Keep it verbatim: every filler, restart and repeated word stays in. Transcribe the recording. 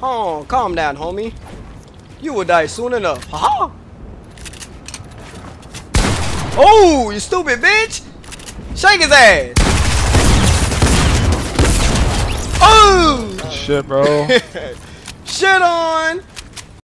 Oh, calm down, homie. You will die soon enough. Haha. Oh, you stupid bitch! Shake his ass. Oh! Shit, bro. Shit on.